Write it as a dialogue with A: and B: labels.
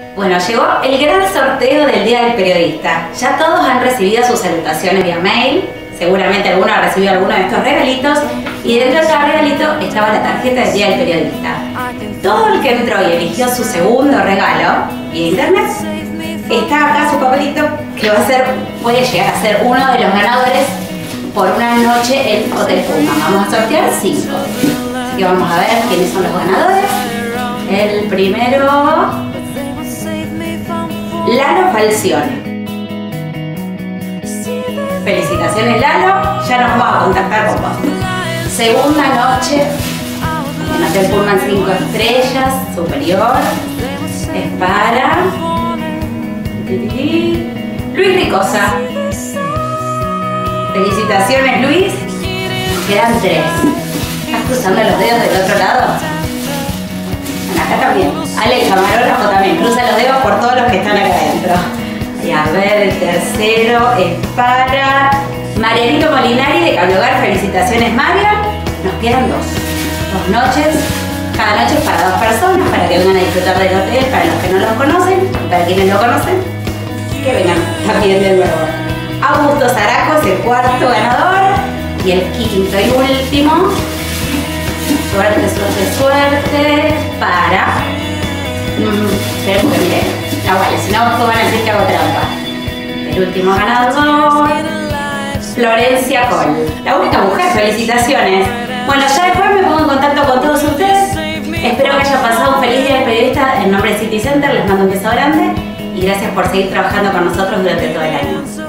A: Bueno, llegó el gran sorteo del Día del Periodista. Ya todos han recibido sus salutaciones vía mail. Seguramente alguno ha recibido alguno de estos regalitos. Y dentro de cada regalito estaba la tarjeta del Día del Periodista. Todo el que entró y eligió su segundo regalo vía internet, está acá su papelito que puede llegar a ser uno de los ganadores por una noche en Hotel Puma. Vamos a sortear 5. Así que vamos a ver quiénes son los ganadores. El primero, Lalo Falcione. Felicitaciones, Lalo, ya nos vamos a contactar con vos. Segunda noche en Hotel Puma 5 estrellas, superior, es para Luis Ricosa. Felicitaciones, Luis. Nos quedan 3. ¿Estás cruzando los dedos del otro lado? Bueno, acá también. Ale, el camarógrafo también. Cruza los dedos por todos los que están acá adentro. Y a ver, el tercero es para Marianito Molinari de Cable Hogar. Felicitaciones, Mario. Nos quedan 2. 2 noches. Cada noche es para 2 personas, para que vengan a disfrutar del hotel, para los que no los conocen, para quienes lo conocen, que vengan también de nuevo. Augusto Zaraco es el cuarto ganador. Y el quinto y último, suerte, suerte, suerte, para... Esperemos que mire. No, vale, si no, van a decir que hago trampa. El último ganador, Florencia Col. La única mujer, felicitaciones. Bueno, ya después me pongo en contacto con todos ustedes. Espero que hayan pasado un feliz Día del Periodista. En nombre de City Center les mando un beso grande y gracias por seguir trabajando con nosotros durante todo el año.